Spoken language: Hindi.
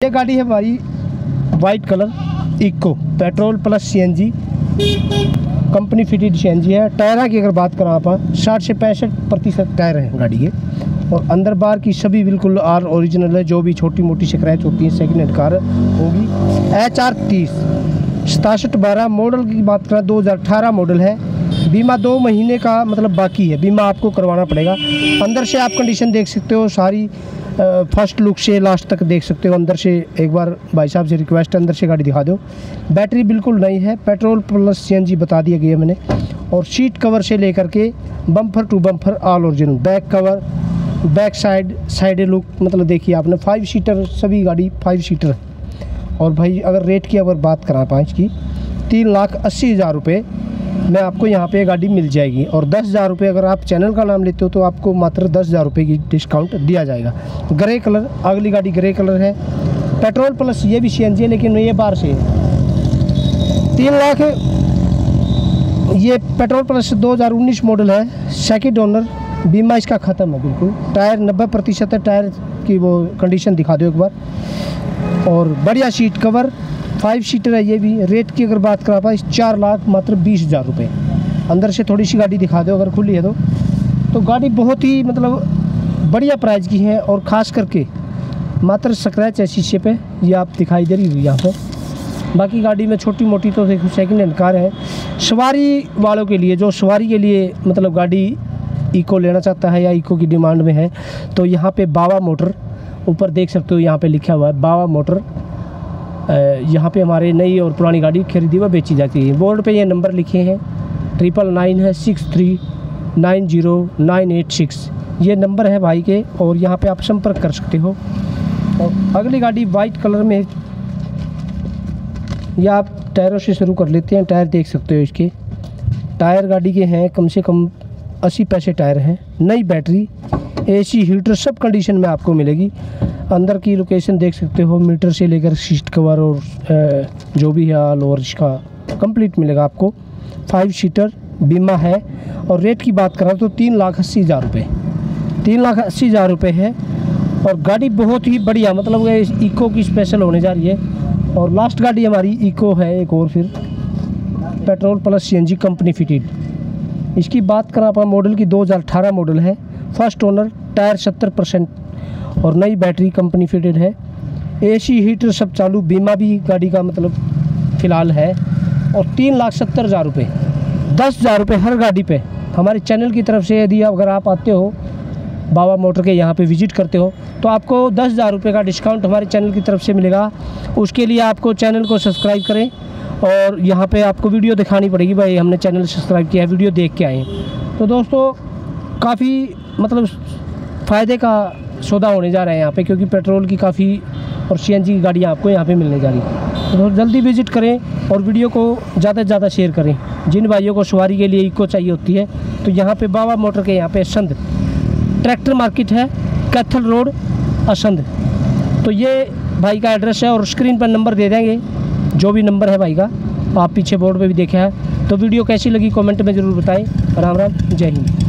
ये गाड़ी है हमारी white colour Eeco petrol plus CNG company fitted CNG है। टायरा की अगर बात करें आप 60 से 65% टायर हैं गाड़ी के, और अंदर बार की सभी बिल्कुल आर ओरिजिनल है। जो भी छोटी मोटी स्क्रैच होती है सेकेंड हैंड कार होगी। HR30 6712 मॉडल की बात करें 2018 मॉडल है। बीमा 2 महीने का मतलब बाकी है, बीमा आपको करवाना पड़ेगा। अंदर से आप कंडीशन देख सकते हो सारी, फर्स्ट लुक से लास्ट तक देख सकते हो। अंदर से एक बार भाई साहब से रिक्वेस्ट है अंदर से गाड़ी दिखा दो। बैटरी बिल्कुल नई है, पेट्रोल प्लस सीएनजी बता दिया गया मैंने। और सीट कवर से लेकर के bumper to bumper all original. Back cover, back side look मतलब देखिए आपने 5 सीटर, सभी गाड़ी 5 सीटर है। और भाई अगर रेट की अगर बात करा 5 की 3,80,000 रुपये में आपको यहाँ पे गाड़ी मिल जाएगी। और 10,000 रुपये अगर आप चैनल का नाम लेते हो तो आपको मात्र 10,000 रुपये की डिस्काउंट दिया जाएगा। ग्रे कलर, अगली गाड़ी ग्रे कलर है, पेट्रोल प्लस ये भी सीएनजी है लेकिन ये बार से 3 लाख। ये पेट्रोल प्लस 2019 मॉडल है, सेकंड ओनर, बीमा इसका ख़त्म है बिल्कुल। टायर 90% है, टायर की वो कंडीशन दिखा दो एक बार। और बढ़िया सीट कवर, 5 सीटर है ये भी। रेट की अगर बात करा पाए 4 लाख मात्र 20,000 रुपये। अंदर से थोड़ी सी गाड़ी दिखा दो अगर खुली है तो गाड़ी बहुत ही मतलब बढ़िया प्राइस की है। और ख़ास करके मात्र स्क्रैच है शीशे पे, ये आप दिखाई दे रही हुई यहाँ पे। बाकी गाड़ी में छोटी मोटी तो देखो सेकेंड हैंड कार है। सवारी वालों के लिए, जो सवारी के लिए मतलब गाड़ी इको लेना चाहता है या इको की डिमांड में है, तो यहाँ पे बाबा मोटर ऊपर देख सकते हो, यहाँ पे लिखा हुआ है बाबा मोटर। यहाँ पे हमारे नई और पुरानी गाड़ी खरीदी व बेची जाती है। बोर्ड पे ये नंबर लिखे हैं, 999 है 63909886 ये नंबर है भाई के, और यहाँ पे आप संपर्क कर सकते हो। और अगली गाड़ी वाइट कलर में, या आप टायरों से शुरू कर लेते हैं। टायर देख सकते हो, इसके टायर गाड़ी के हैं कम से कम 80 पैसे टायर हैं। नई बैटरी, AC हीटर सब कंडीशन में आपको मिलेगी। अंदर की लोकेशन देख सकते हो, मीटर से लेकर सीट कवर और जो भी है ऑल ओवर इसका कंप्लीट मिलेगा आपको। 5 सीटर, बीमा है। और रेट की बात करें तो 3,80,000 रुपये, 3,80,000 रुपये है। और गाड़ी बहुत ही बढ़िया, मतलब इको की स्पेशल होने जा रही है। और लास्ट गाड़ी हमारी इको है एक और, फिर petrol plus CNG company fitted. इसकी बात करें आप मॉडल की 2018 मॉडल है, फर्स्ट ओनर, टायर 70% और नई बैटरी कंपनी फिटेड है। AC हीटर सब चालू, बीमा भी गाड़ी का मतलब फ़िलहाल है। और 3,70,000 रुपये, 10,000 रुपये हर गाड़ी पे हमारे चैनल की तरफ से। यदि अगर आप आते हो बाबा मोटर के यहाँ पे विज़िट करते हो तो आपको 10,000 रुपये का डिस्काउंट हमारे चैनल की तरफ से मिलेगा। उसके लिए आपको चैनल को सब्सक्राइब करें, और यहाँ पे आपको वीडियो दिखानी पड़ेगी, भाई हमने चैनल सब्सक्राइब किया है, वीडियो देख के आए। तो दोस्तों काफ़ी मतलब फ़ायदे का सौदा होने जा रहा है यहाँ पे, क्योंकि पेट्रोल की काफ़ी और सीएनजी की गाड़ियाँ आपको यहाँ पे मिलने जा रही है। तो जल्दी विज़िट करें और वीडियो को ज़्यादा से ज़्यादा शेयर करें। जिन भाइयों को सवारी के लिए इको चाहिए होती है तो यहाँ पे बाबा मोटर के यहाँ पे असंध ट्रैक्टर मार्केट है, कैथल रोड असंध। तो ये भाई का एड्रेस है, और स्क्रीन पर नंबर दे देंगे, जो भी नंबर है भाई का आप पीछे बोर्ड पे भी देखा है। तो वीडियो कैसी लगी कमेंट में ज़रूर बताएं। राम राम, जय हिंद।